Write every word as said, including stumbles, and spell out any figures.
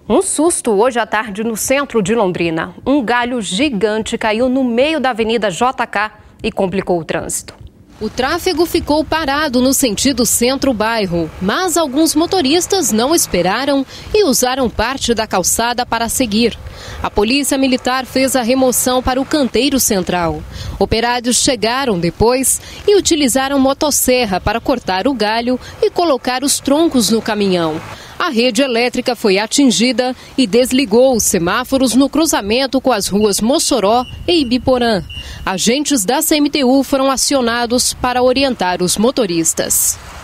Um susto hoje à tarde no centro de Londrina. Um galho gigante caiu no meio da Avenida J K e complicou o trânsito. O tráfego ficou parado no sentido centro-bairro, mas alguns motoristas não esperaram e usaram parte da calçada para seguir. A polícia militar fez a remoção para o canteiro central. Operários chegaram depois e utilizaram motosserra para cortar o galho e colocar os troncos no caminhão. A rede elétrica foi atingida e desligou os semáforos no cruzamento com as ruas Mossoró e Ibiporã. Agentes da C M T U foram acionados para orientar os motoristas.